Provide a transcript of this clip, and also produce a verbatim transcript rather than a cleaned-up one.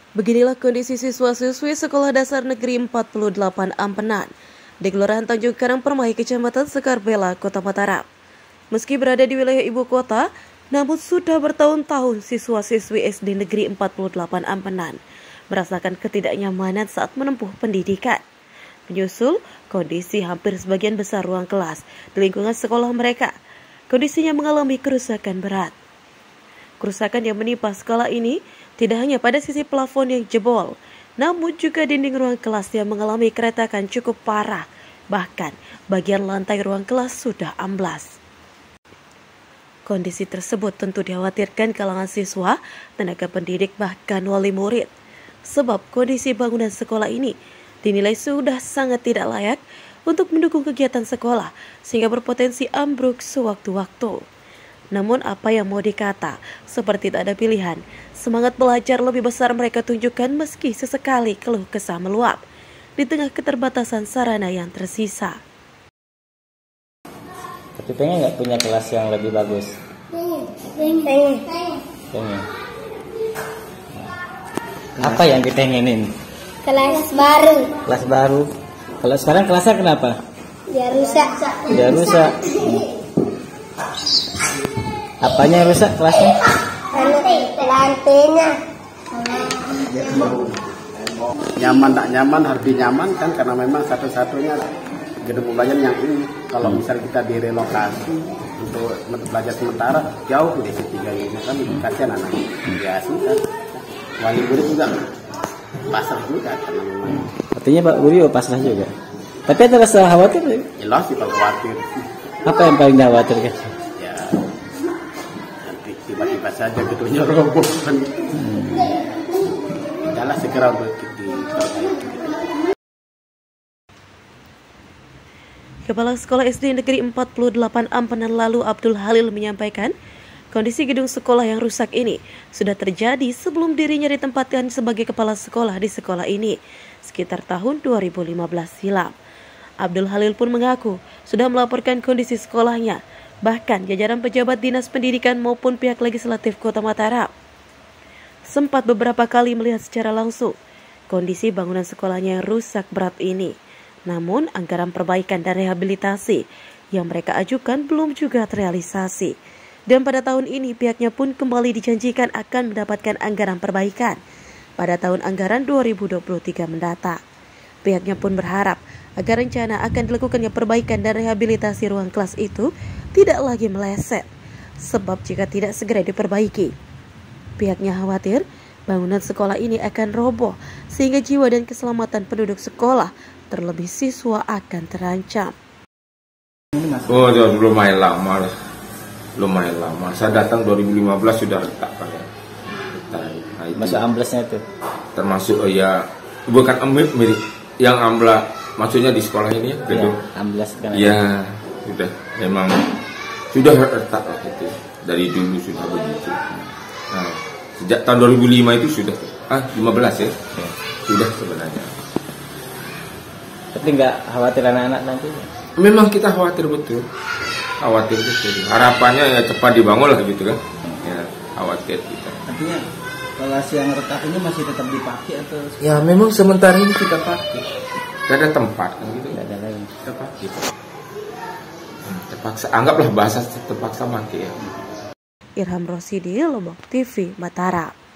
Beginilah kondisi siswa-siswi Sekolah Dasar Negeri empat puluh delapan Ampenan di Kelurahan Tanjung Karang Permai, Kecamatan Sekarbela, Kota Mataram. Meski berada di wilayah ibu kota, namun sudah bertahun-tahun siswa-siswi S D Negeri empat puluh delapan Ampenan merasakan ketidaknyamanan saat menempuh pendidikan. Menyusul kondisi hampir sebagian besar ruang kelas di lingkungan sekolah mereka, kondisinya mengalami kerusakan berat. Kerusakan yang menimpa sekolah ini tidak hanya pada sisi plafon yang jebol, namun juga dinding ruang kelas yang mengalami keretakan cukup parah. Bahkan bagian lantai ruang kelas sudah amblas. Kondisi tersebut tentu dikhawatirkan kalangan siswa, tenaga pendidik, bahkan wali murid. Sebab kondisi bangunan sekolah ini dinilai sudah sangat tidak layak untuk mendukung kegiatan sekolah, sehingga berpotensi ambruk sewaktu-waktu. Namun apa yang mau dikata, seperti tak ada pilihan, semangat belajar lebih besar mereka tunjukkan meski sesekali keluh kesah meluap di tengah keterbatasan sarana yang tersisa. Tapi pengen nggak punya kelas yang lebih bagus? Pengen. Pengen. Apa yang dipengenin? Kelas baru. Kelas baru. Kalau sekarang kelasnya kenapa? Dia rusak. Dia rusak. Apanya yang rusak kelasnya? Lantainya. Nyaman tak nyaman harus dinyaman kan, karena memang satu-satunya gedung pembelajaran yang ini. Kalau misal kita direlokasi untuk belajar sementara jauh di tiga ini kan, kasihan anak biasa kan. Wali murid juga pasrah juga karena memang. Artinya Pak Guru pasrah juga. Tapi ada rasa khawatir? Jelas sih kalau khawatir. Apa yang paling dikhawatirkan? Ya nanti tiba-tiba saja gedungnya roboh kan. Hmm. Jalan segera untuk diperbaiki. Kepala Sekolah S D Negeri empat puluh delapan Ampenan Lalu Abdul Halil menyampaikan, kondisi gedung sekolah yang rusak ini sudah terjadi sebelum dirinya ditempatkan sebagai kepala sekolah di sekolah ini sekitar tahun dua ribu lima belas silam. Abdul Halil pun mengaku sudah melaporkan kondisi sekolahnya, bahkan jajaran pejabat dinas pendidikan maupun pihak legislatif Kota Mataram. Sempat beberapa kali melihat secara langsung kondisi bangunan sekolahnya yang rusak berat ini. Namun anggaran perbaikan dan rehabilitasi yang mereka ajukan belum juga terrealisasi. Dan pada tahun ini pihaknya pun kembali dijanjikan akan mendapatkan anggaran perbaikan pada tahun anggaran dua ribu dua puluh tiga mendatang. Pihaknya pun berharap agar rencana akan dilakukannya perbaikan dan rehabilitasi ruang kelas itu tidak lagi meleset. Sebab jika tidak segera diperbaiki, pihaknya khawatir bangunan sekolah ini akan roboh sehingga jiwa dan keselamatan penduduk sekolah, terlebih siswa, akan terancam. Oh, lumayan lama lah. Lumayan lama. Saya datang dua ribu lima belas sudah retak kan ya. Nah, Masuk amblesnya itu. Termasuk oh ya, bukan mirip mirip yang ambla, maksudnya di sekolah ini ya, gedung. Ya, ambles kan. Ya, sudah memang sudah retak lah itu. Dari dulu sudah begitu. Nah, sejak tahun dua ribu lima itu sudah ah lima belas ya. Ya. Sudah sebenarnya. Tapi nggak khawatir anak-anak nanti? Memang kita khawatir betul. Khawatir betul. Harapannya ya cepat dibangun lah gitu kan. Ya, khawatir kita. Artinya kelas yang retak ini masih tetap dipakai atau? Ya memang sementara ini kita pakai. Tidak ada tempat kan gitu. Tidak ada lagi. Kita pakai. Hmm, terpaksa, anggaplah bahasa terpaksa mati ya. Irham Rosidi, Lombok T V, Mataram.